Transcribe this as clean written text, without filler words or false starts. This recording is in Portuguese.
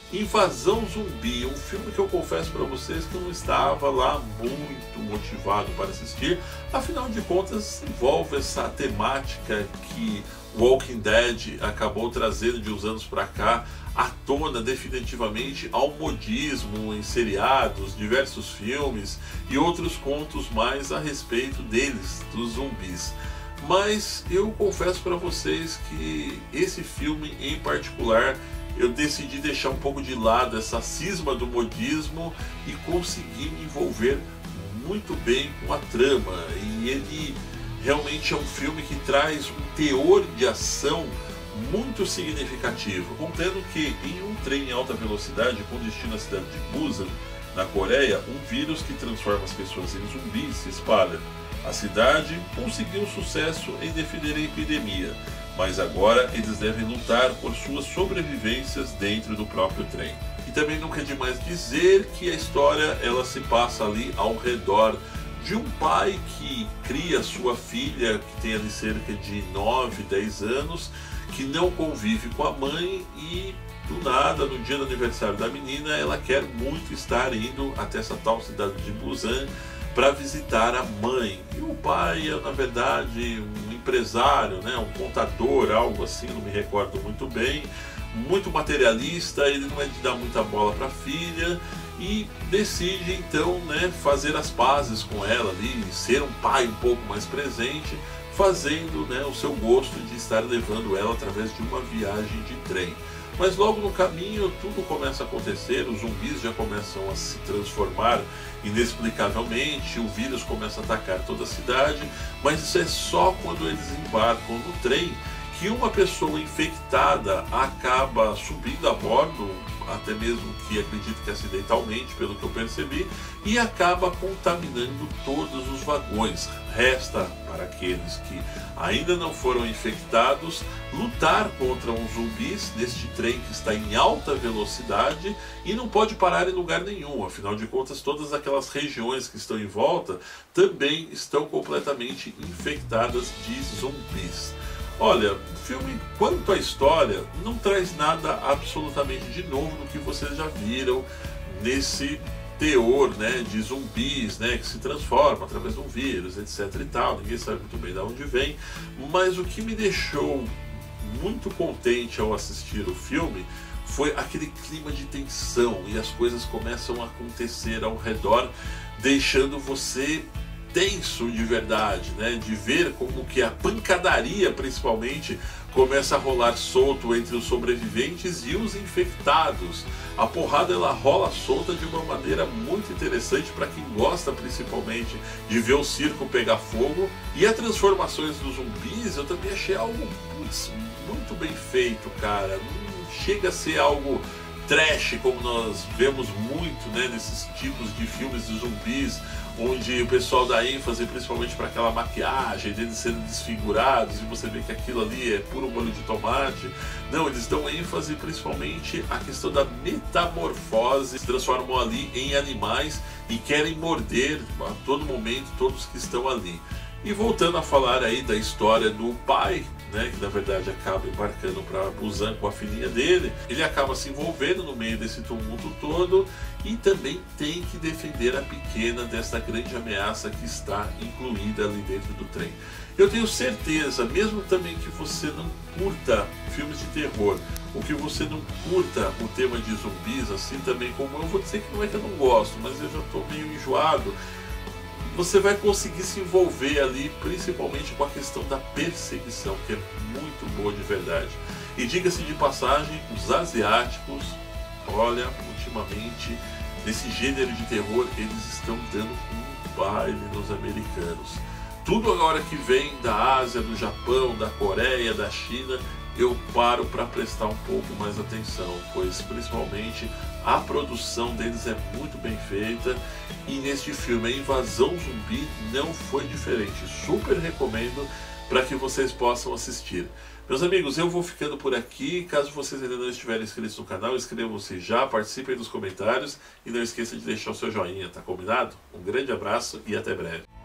Invasão Zumbi, um filme que eu confesso para vocês que eu não estava lá muito motivado para assistir, afinal de contas envolve essa temática que Walking Dead acabou trazendo de uns anos para cá à tona definitivamente ao modismo em seriados, diversos filmes e outros contos mais a respeito deles, dos zumbis. Mas eu confesso para vocês que esse filme em particular eu decidi deixar um pouco de lado essa cisma do modismo e consegui me envolver muito bem com a trama. E ele realmente é um filme que traz um teor de ação muito significativo, contando que em um trem em alta velocidade com destino à cidade de Busan, na Coreia, um vírus que transforma as pessoas em zumbis se espalha. A cidade conseguiu sucesso em defender a epidemia, mas agora eles devem lutar por suas sobrevivências dentro do próprio trem. E também nunca é demais dizer que a história ela se passa ali ao redor de um pai que cria sua filha, que tem ali cerca de 9, 10 anos, que não convive com a mãe e do nada, no dia do aniversário da menina, ela quer muito estar indo até essa tal cidade de Busan para visitar a mãe. E o pai é, na verdade, um empresário, né, um contador, algo assim, não me recordo muito bem, muito materialista, ele não é de dar muita bola para a filha e decide então, né, fazer as pazes com ela ali, ser um pai um pouco mais presente, fazendo, né, o seu gosto de estar levando ela através de uma viagem de trem. Mas logo no caminho tudo começa a acontecer, os zumbis já começam a se transformar inexplicavelmente, o vírus começa a atacar toda a cidade, mas isso é só quando eles embarcam no trem que uma pessoa infectada acaba subindo a bordo, até mesmo que acredito que acidentalmente, pelo que eu percebi, e acaba contaminando todos os vagões. Resta para aqueles que ainda não foram infectados lutar contra uns zumbis neste trem que está em alta velocidade e não pode parar em lugar nenhum. Afinal de contas, todas aquelas regiões que estão em volta também estão completamente infectadas de zumbis. Olha, o filme, quanto à história, não traz nada absolutamente de novo do que vocês já viram nesse teor, né, de zumbis, né, que se transformam através de um vírus, etc e tal. Ninguém sabe muito bem de onde vem, mas o que me deixou muito contente ao assistir o filme foi aquele clima de tensão e as coisas começam a acontecer ao redor, deixando você tenso de verdade, né? De ver como que a pancadaria principalmente começa a rolar solto entre os sobreviventes e os infectados. A porrada ela rola solta de uma maneira muito interessante para quem gosta principalmente de ver o circo pegar fogo. E as transformações dos zumbis eu também achei algo muito bem feito, cara. Não chega a ser algo trash como nós vemos muito, né, nesses tipos de filmes de zumbis, onde o pessoal dá ênfase principalmente para aquela maquiagem deles sendo desfigurados e você vê que aquilo ali é puro molho de tomate. Não, eles dão ênfase principalmente à questão da metamorfose, se transformam ali em animais e querem morder a todo momento todos que estão ali. E voltando a falar aí da história do pai, né, que na verdade acaba embarcando para Busan com a filhinha dele, ele acaba se envolvendo no meio desse tumulto todo e também tem que defender a pequena dessa grande ameaça que está incluída ali dentro do trem. Eu tenho certeza, mesmo também que você não curta filmes de terror, ou que você não curta o tema de zumbis, assim também como eu vou dizer que não é que eu não gosto, mas eu já estou meio enjoado, você vai conseguir se envolver ali, principalmente com a questão da perseguição, que é muito boa de verdade. E diga-se de passagem, os asiáticos, olha, ultimamente, nesse gênero de terror, eles estão dando um baile nos americanos. Tudo agora que vem da Ásia, do Japão, da Coreia, da China, eu paro para prestar um pouco mais atenção, pois principalmente a produção deles é muito bem feita e neste filme a Invasão Zumbi não foi diferente. Super recomendo para que vocês possam assistir. Meus amigos, eu vou ficando por aqui. Caso vocês ainda não estiverem inscritos no canal, inscrevam-se já, participem dos comentários e não esqueça de deixar o seu joinha, tá combinado? Um grande abraço e até breve.